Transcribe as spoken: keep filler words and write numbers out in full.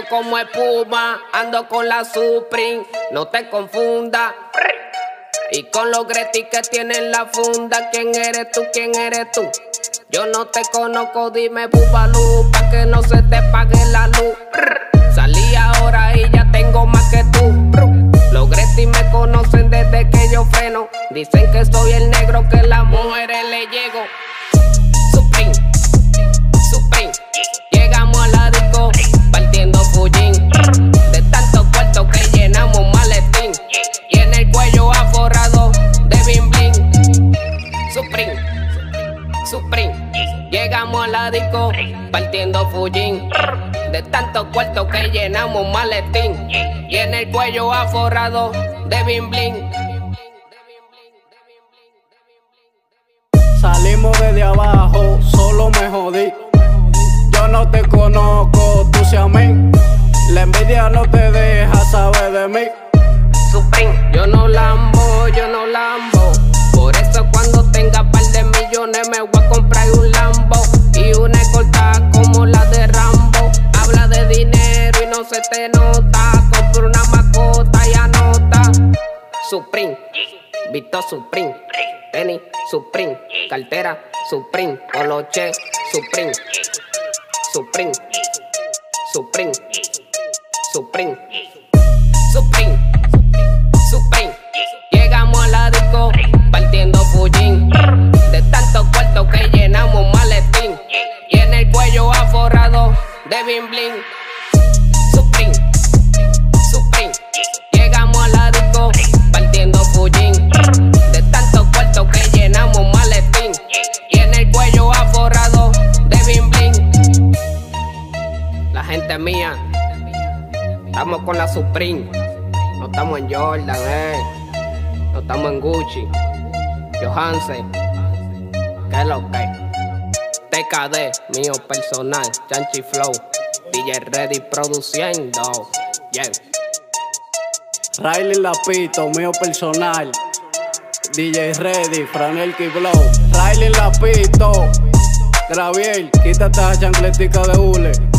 Ando como espuma, ando con la Supreme, no te confunda. Y con los Gretis que tienen la funda, ¿quién eres tú? ¿Quién eres tú? Yo no te conozco, dime Bubalú, pa' que no se te pague la luz. Salí ahora y ya tengo más que tú. Los Gretis me conocen desde que yo freno. Dicen que soy el negro que las mujeres le llego. Supreme, Supreme. Llegamos a la disco, partiendo fullín. De tantos cuartos que llenamos maletín. Y en el cuello aforrado de bling bling. Supreme, Supreme. Llegamos a la disco, partiendo fullín. De tantos cuartos que llenamos maletín. Y en el cuello aforrado de bling bling. Salimos desde abajo, solo me jodí. Yo no te conozco, tú sí a mí. La envidia no te deja saber de mí. Supreme, yo no lambo, yo no lambo. Por eso cuando tenga par de millones me voy a comprar un Lambo y una escolta como la de Rambo. Habla de dinero y no se te nota. Compro una mascota y anota. Supreme, visto Supreme, tenis Supreme, cartera Supreme, coloche Supreme, Supreme, Supreme, Supreme, Supreme, Supreme. Llegamos a la disco, partiendo fullín. De tantos cuartos que llenamos maletín. Y en el cuello aforrado de bling bling. Supreme, Supreme. Llegamos a la disco, partiendo fullín. De tantos cuartos que llenamos maletín. Y en el cuello aforrado de bling bling. La gente mía, estamos con la Supreme. No estamos en Jordan, eh. No estamos en Gucci. Johansen, que es lo que. T K D, mío personal. Chanchi Flow, D J Ready produciendo. Yeah. Riley Lapito, mío personal. D J Ready, Franel Blow. Riley Lapito, Graviel, quítate esa chancletica de hule.